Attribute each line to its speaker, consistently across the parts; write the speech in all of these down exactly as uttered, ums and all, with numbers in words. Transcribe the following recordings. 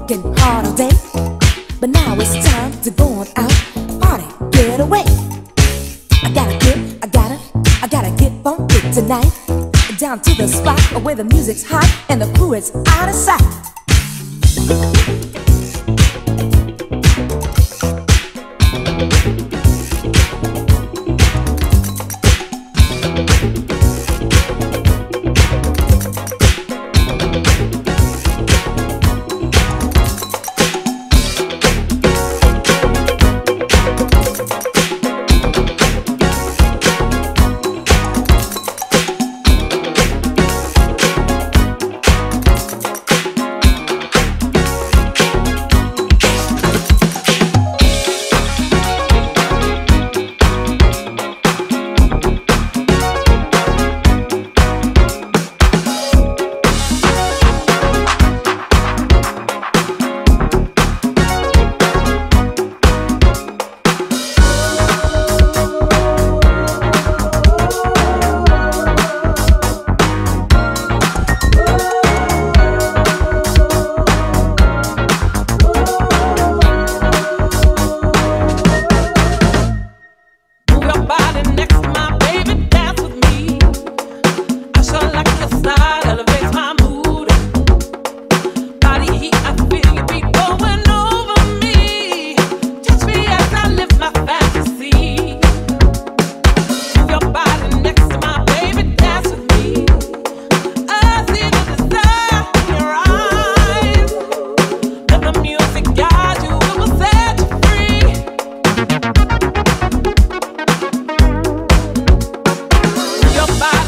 Speaker 1: working hard all day, but now it's time to go on out, party, get away. I gotta get, I gotta, I gotta get funky tonight, down to the spot where the music's hot and the crew is out of sight.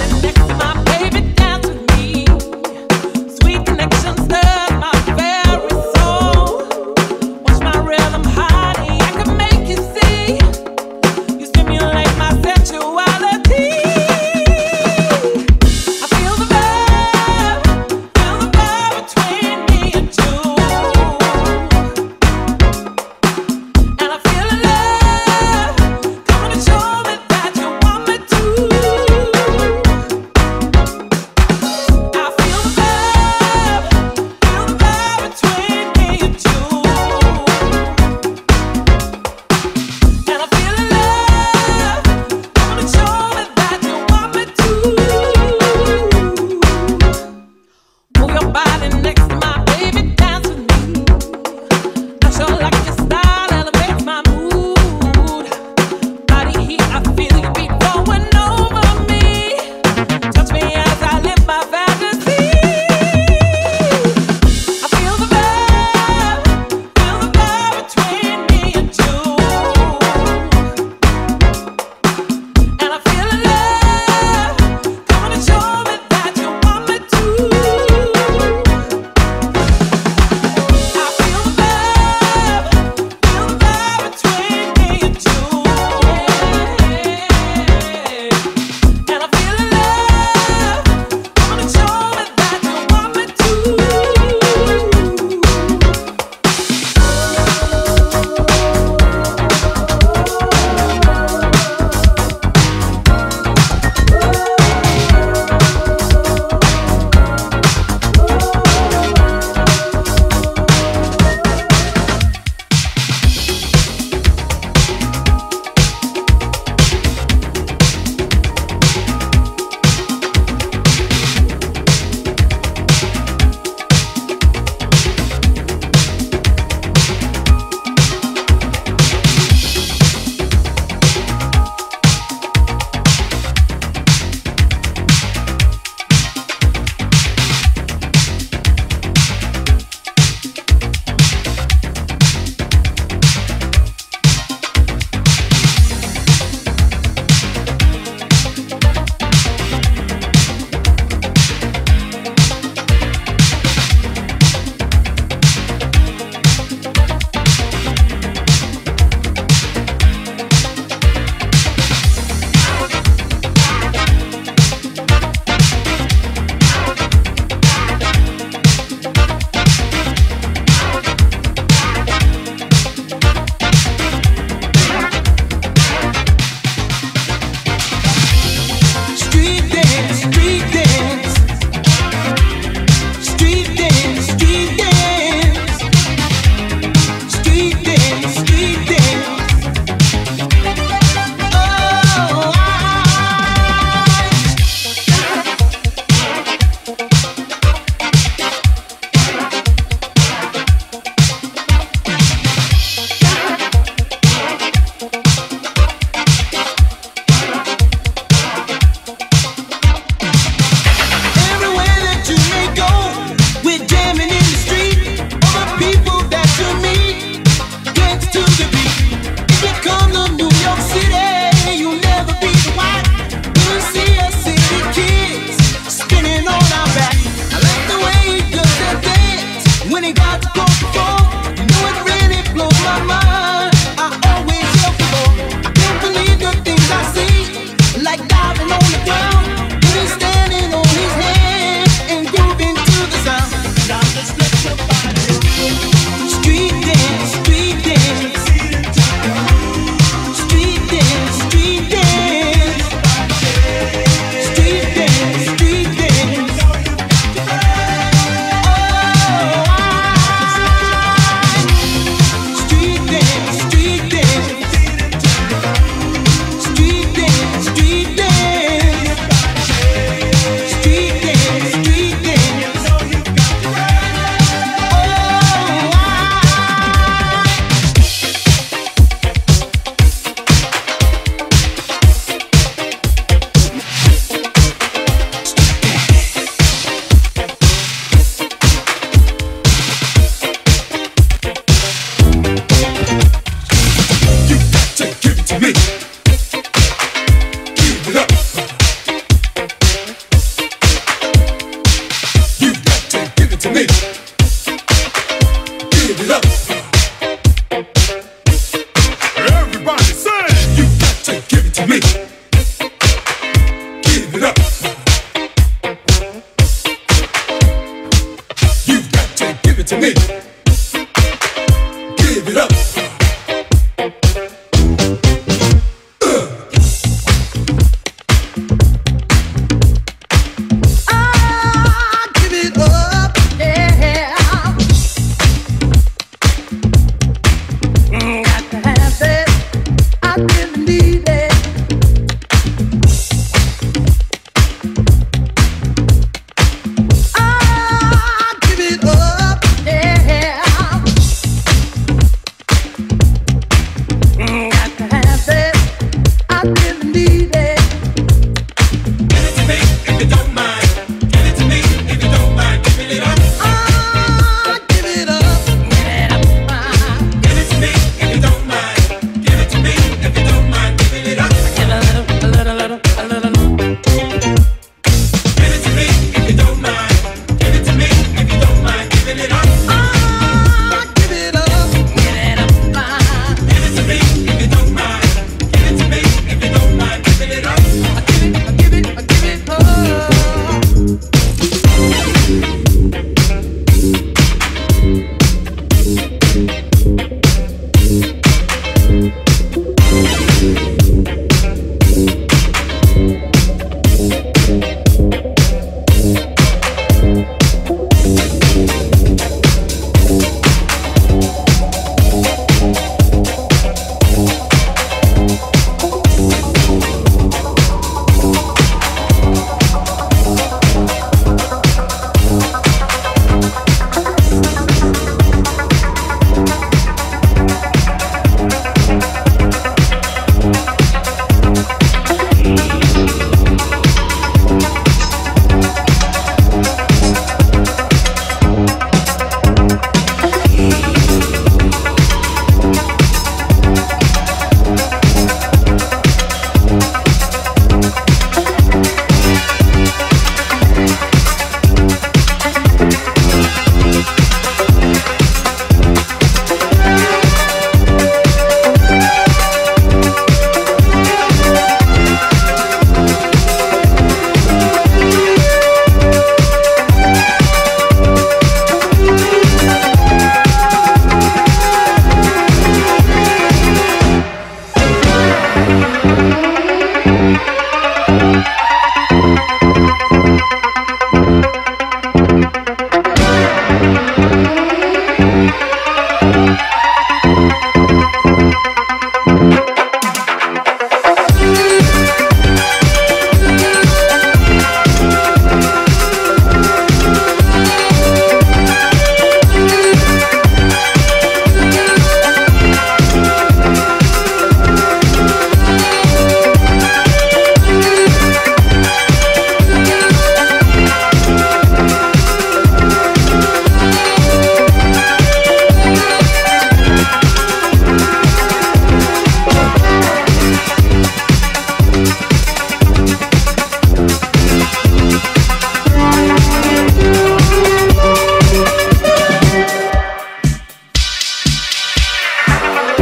Speaker 2: Connections, my very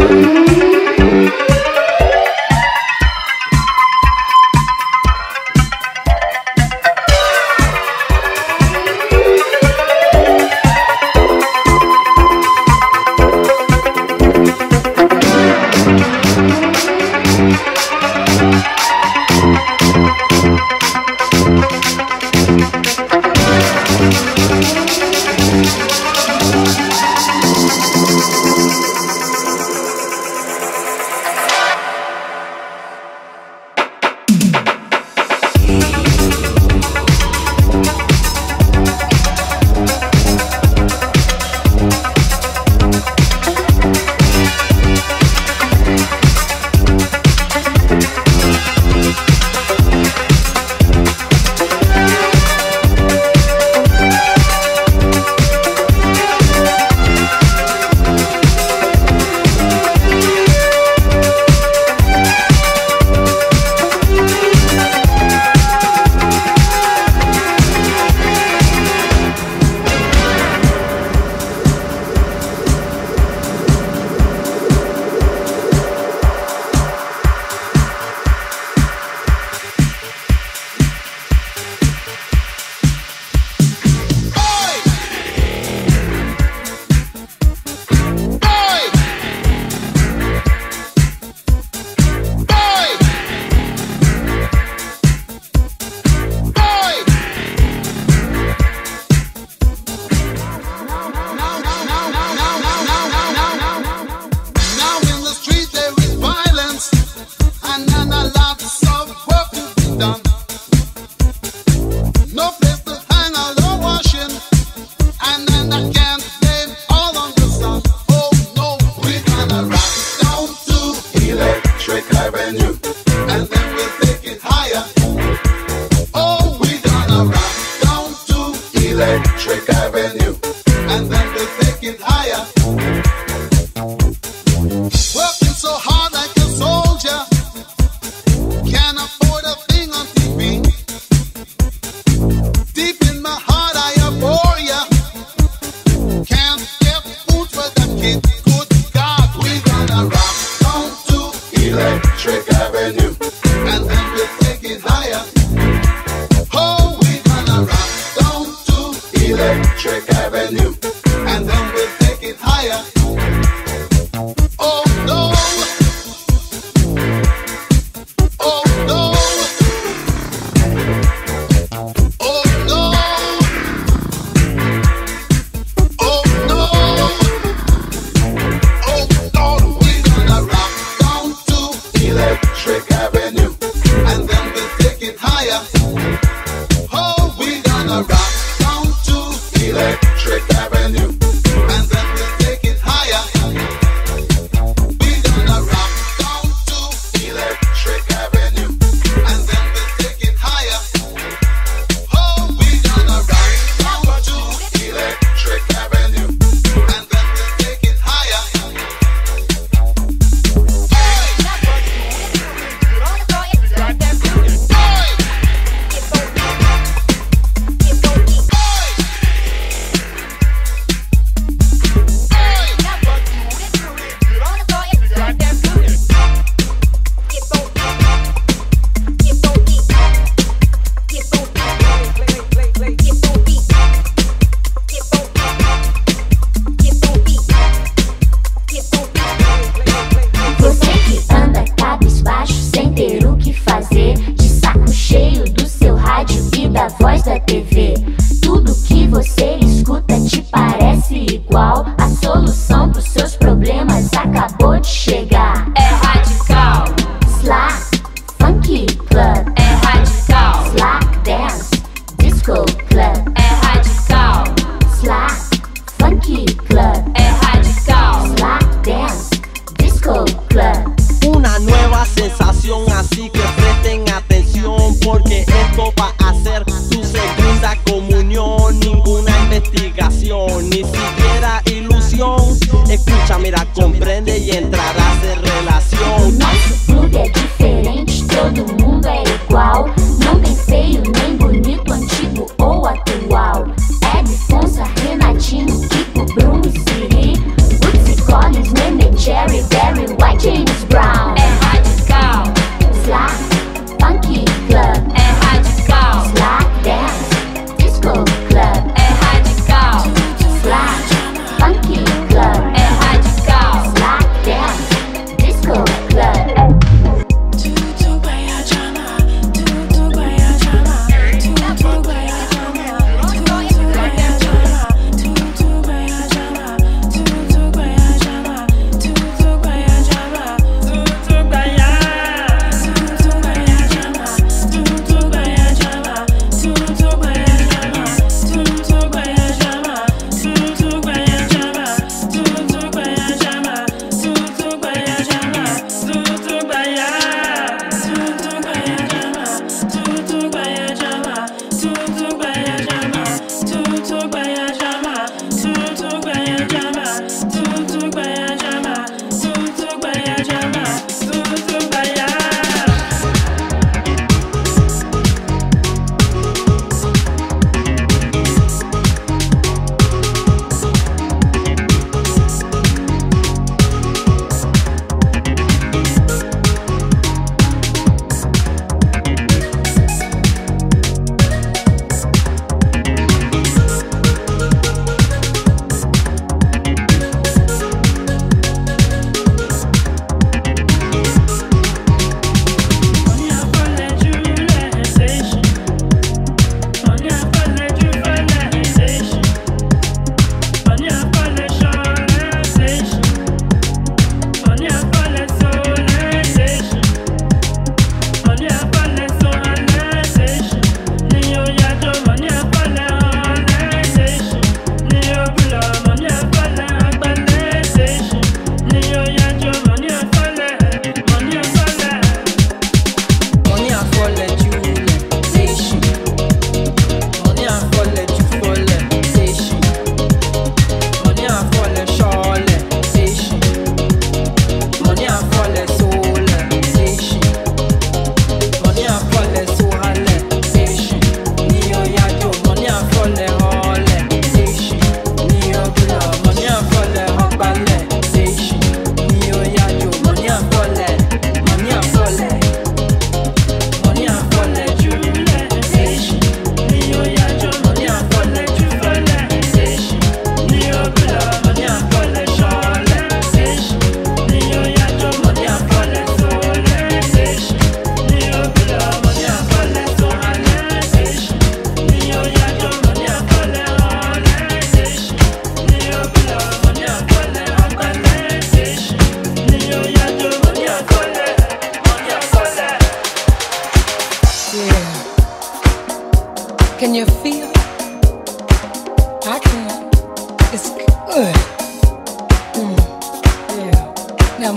Speaker 2: Cherry Berry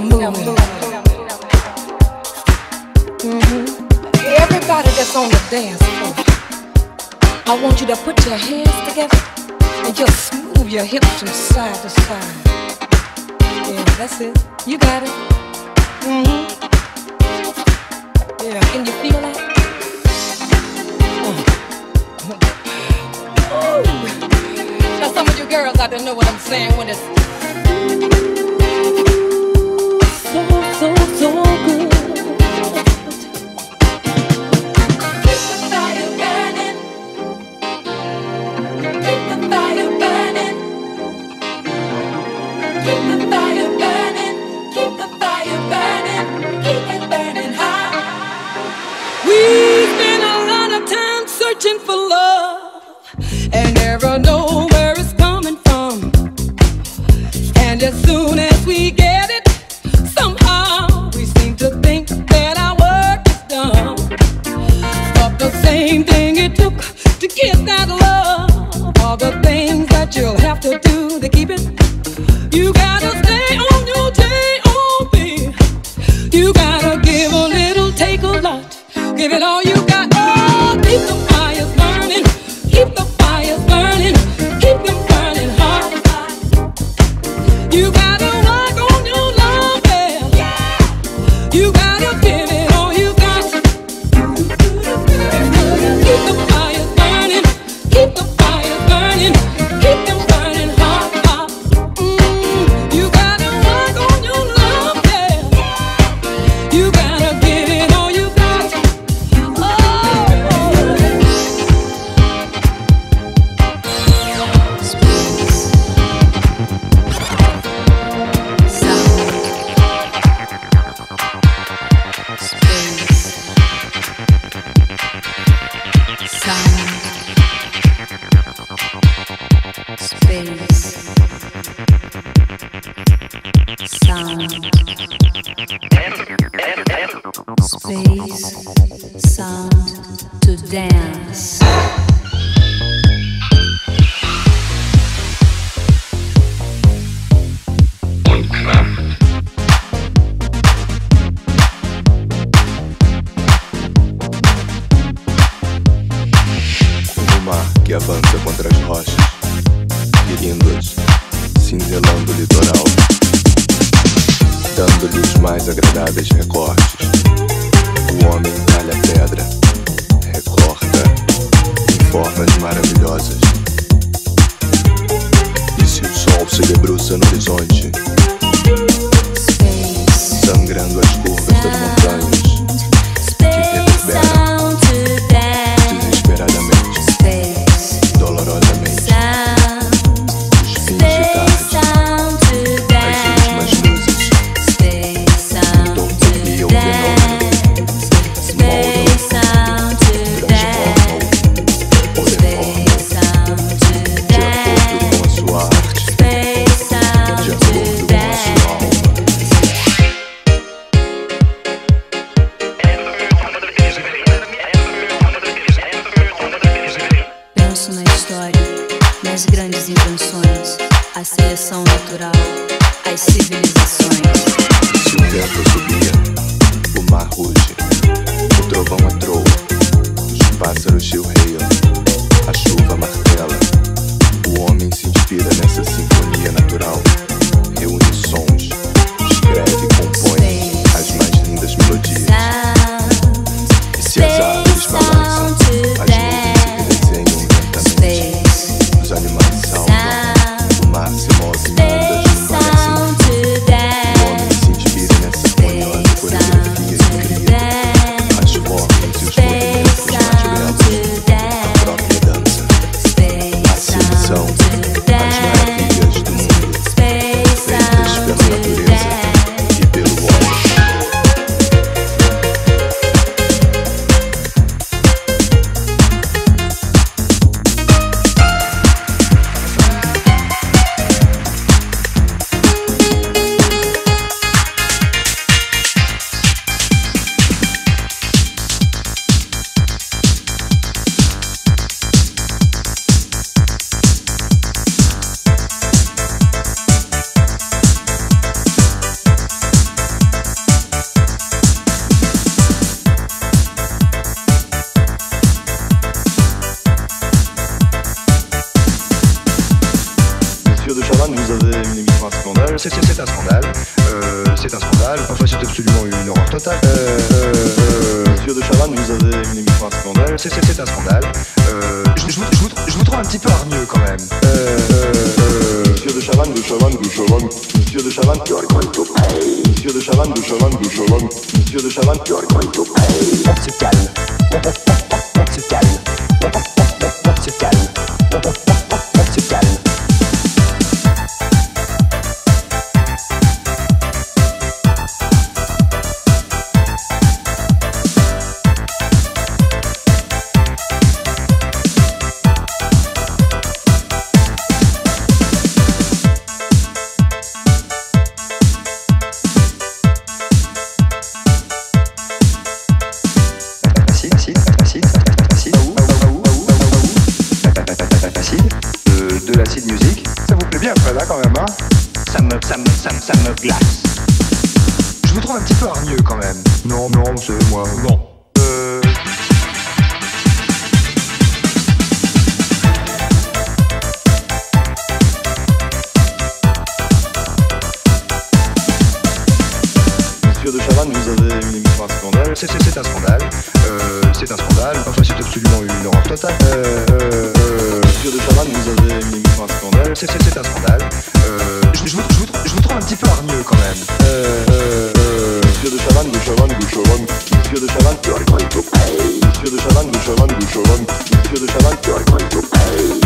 Speaker 1: moving. Mm-hmm. Everybody that's on the dance floor, I want you to put your hands together and just move your hips from side to side. Yeah, that's it. You got it. Mm-hmm. Yeah, can you feel that? Mm. Now some of you girls out there know what I'm saying when it's so, so, so good. Keep the fire burning. Keep the fire burning. Keep the fire burning. Keep the fire burning. Keep it burning high. We spend a lot of time searching for love and never know where it's coming from. And as soon as we get it, somehow we seem to think that our work is done. But the same thing it took to get that love, all the things that you'll have to do to keep it. You gotta stay on your J O B. You gotta give a little, take a lot. Give it all you got. Oh, keep the fires burning. Keep the fires burning. Keep them burning hard. You gotta work on your love, yeah. You gotta give it all you got. Keep the fires burning. Keep the fires burning. Keep them burning hard. Mm, you gotta work on your love, yeah. You gotta give it all you got. Oh,
Speaker 2: Space, sound to dance.
Speaker 3: O mar que avança contra as rochas, ferindo-as, cinzelando o litoral, dando-lhe os mais agradáveis recortes. O homem talha a pedra, recorta em formas maravilhosas. E se o sol se debruça no horizonte, sangrando as curvas das montanhas, que reverberam desesperadamente, dolorosamente, os fins de tarde, as últimas luzes, torpedeam o fenômeno, moldam, transformam ou deformam, de acordo com a sua arte, de acordo com a sua alma.
Speaker 2: Penso na história, nas grandes invenções, a seleção natural, as civilizações.
Speaker 3: Se o vento subia, o mar ruge, o trovão atroa, os pássaros chilreiam, a chuva martela. O homem se inspira nessa sinfonia natural, reúne sons, escreve e compõe as mais lindas melodias. E se as árvores balançam, as nuvens se redesenham lentamente, os animais saltam, o mar se move em ondas numa nascente. O homem se inspira nessa harmoniosa coreografia que cria as formas e os movimentos mais belos, a própria dança, a sedução, as maravilhas do mundo. un scandale. C'est, c'est, c'est un scandale. Euh, c'est un scandale. Enfin, c'est absolument une horreur totale. Euh, euh, euh, Monsieur de Chavannes, vous avez une émission un scandale. C'est, c'est, c'est un scandale. Euh, je, je, vous, je, vous, je vous trouve un petit peu hargneux quand même. Euh, euh, euh, Monsieur de Chavannes, de Chavannes, de Chavannes. Monsieur de Chavannes, you're going to pay. Monsieur de Chavannes, de Chavannes, de Chavannes. Monsieur de Chavannes, you're going to pay. On se calme. On se calme. On se calme. On se calme. Ça me glace. Je vous trouve un petit peu hargneux quand même. Non, non, c'est moi. Bon. Euh... Monsieur de Chavannes, vous avez une émission un scandale. C'est, c'est, c'est un scandale. Euh, c'est un scandale. Enfin, c'est absolument une horreur totale. Euh, euh, euh... Monsieur de Chavannes, vous avez une émission un scandale. C'est, c'est, c'est un scandale. Euh, je, je, vous, je, vous, je vous trouve un petit peu hargneux quand même. Euh, euh, euh... Monsieur de Chavannes, de Chavannes, de Chavannes. Monsieur de Chavannes, you're going to pay. Monsieur de Chavannes, de Chavannes, de Chavannes. Monsieur de Chavannes, you're going to pay.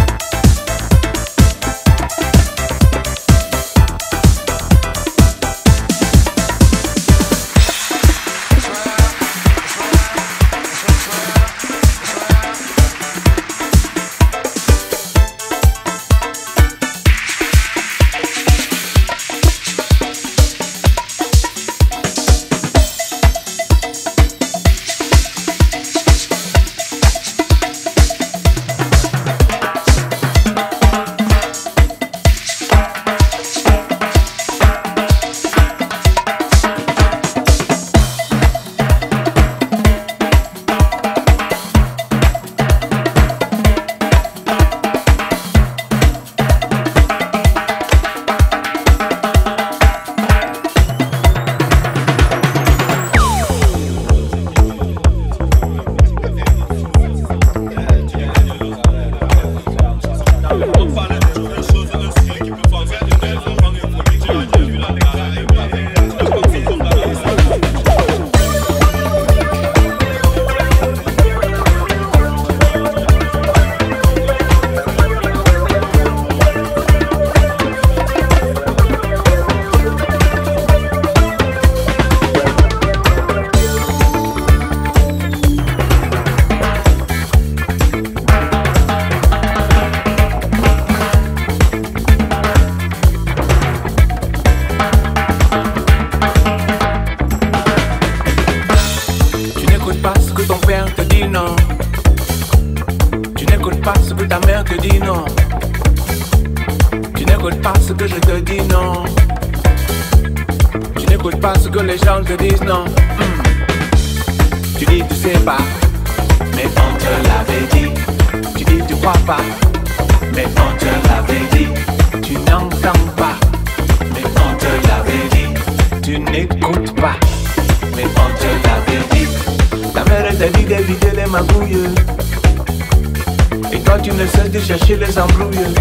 Speaker 4: Chercher les embrouilles.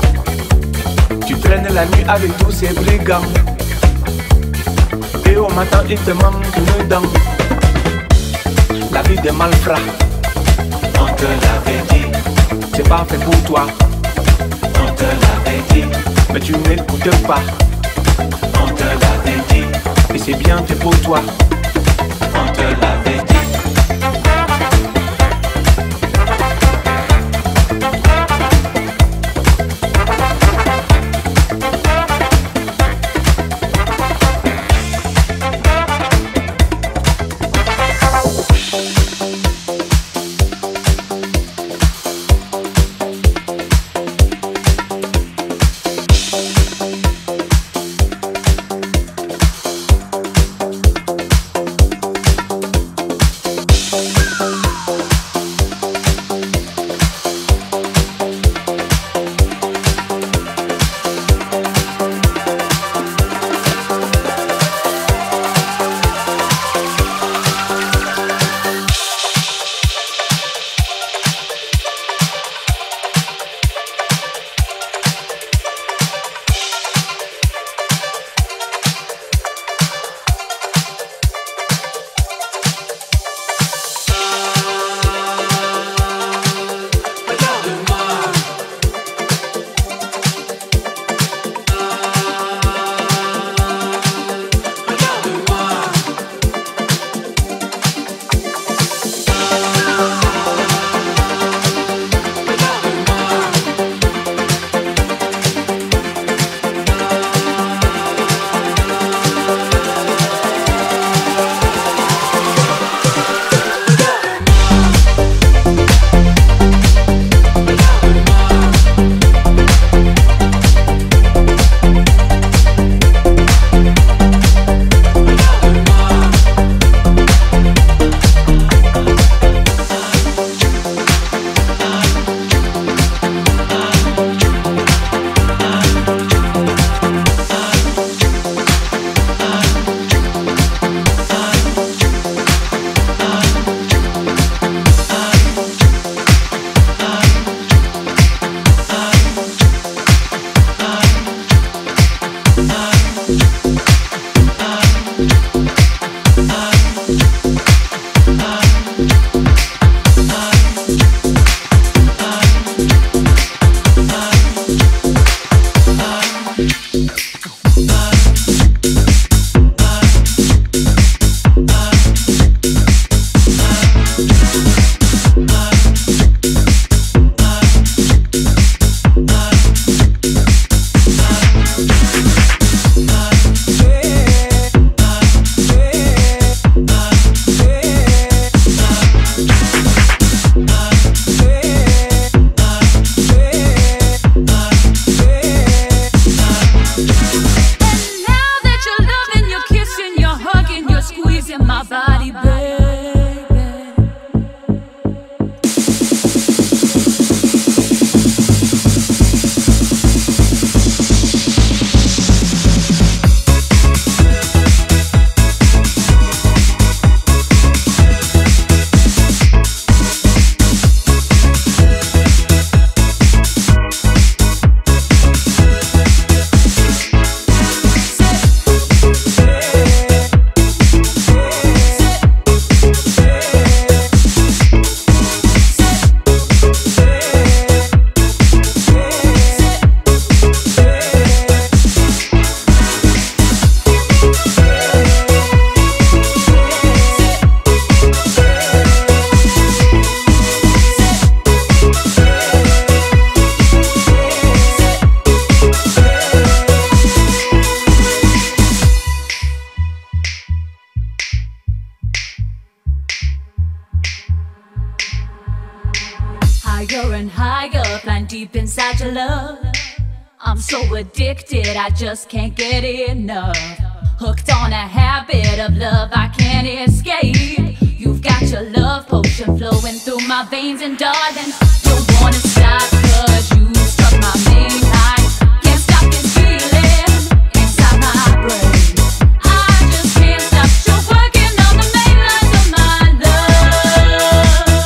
Speaker 4: Tu traînes la nuit avec tous ces brigands. Et au matin il te manque une dent. La vie des malfrats, on te l'avait dit. C'est pas fait pour toi, on te l'avait dit. Mais tu n'écoutes pas, on te l'avait dit. Et c'est bien fait pour toi, on te l'avait dit.
Speaker 2: deep inside your love. I'm so addicted, I just can't get enough. Hooked on a habit of love I can't escape. You've got your love potion flowing through my veins, and darling, don't wanna stop, cause you struck my main line. Can't stop this feeling inside my brain. I just can't stop, you're working on the main lines of my love.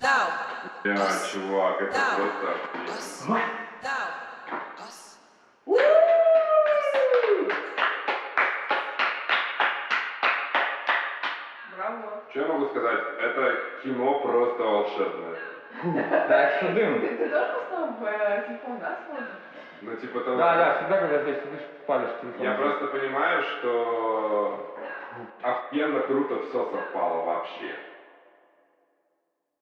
Speaker 5: Бля, чувак, это просто...
Speaker 6: Браво.
Speaker 5: Что я могу сказать? Это кино просто волшебное.
Speaker 7: Так, что дым.
Speaker 6: Ты, ты тоже поставил в э, телефон, да, смотришь?
Speaker 5: Ну, типа того...
Speaker 7: Да, да, всегда, когда здесь сидишь, палишь телефон.
Speaker 5: Я просто понимаю, что охуенно круто все совпало вообще.